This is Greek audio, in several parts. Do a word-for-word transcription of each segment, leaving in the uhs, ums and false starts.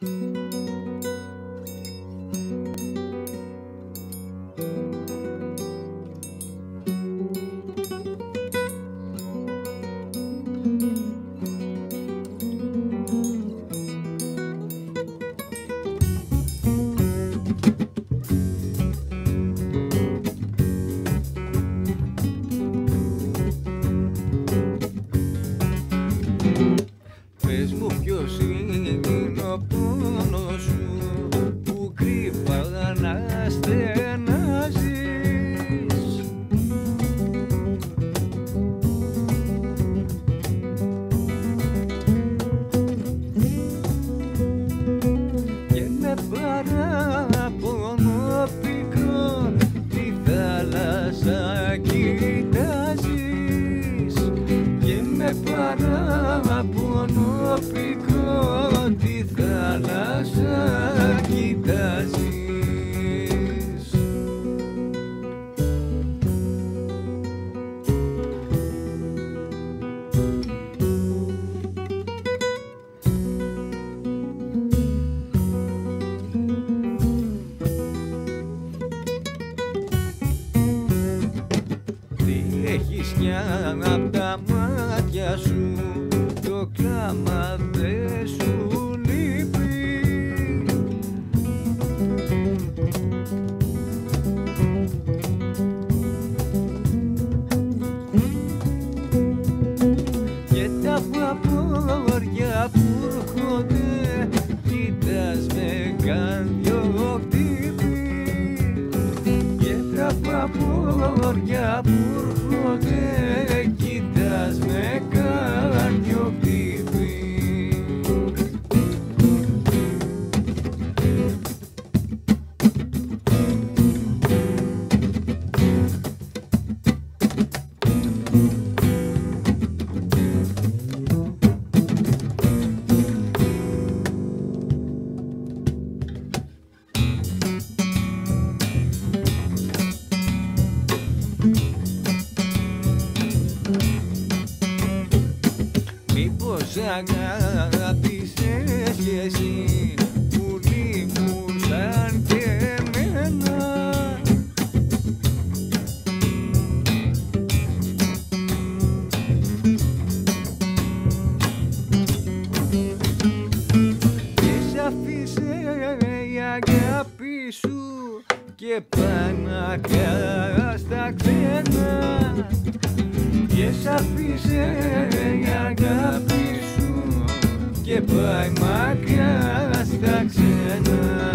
Πες μου ποιος είναι ο πόνος σου που κρυφαναστενάζεις. Και με παράπονο πικρό τη θάλασσα κοιτάζεις. Και με παράπονο πικρό τη θάλασσα κοιτάζεις. Τι έχεις κι απ' τα μάτια σου, το κλάμα δε σου λείπει. Και τα βαπόρια που ρχονται κοιτάς με καρδιοχτύπι. Και τα βαπόρια που ρχονται κοιτάς με καρδιοχτύπι. Μήπως αγάπησες κι εσύ που λείπουν σαν και εμένα. Και σ' αφήσε η αγάπη σου και πάει μακριά στα ξένα. Και σ' αφήσε η αγάπη σου και πάει μακριά στα ξένα.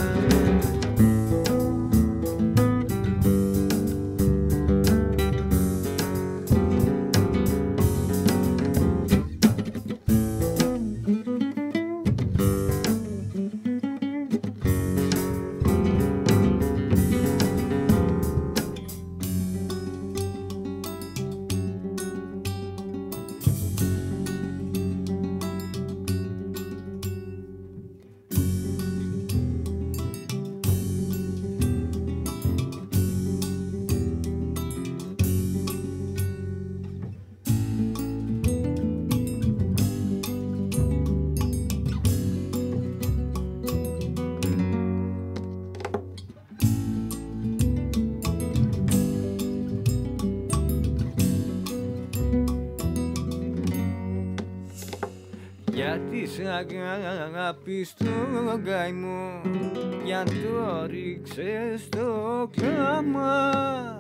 Γιατί σ' αγάπη στον καημό κι αν το ρίξες στο κλάμα.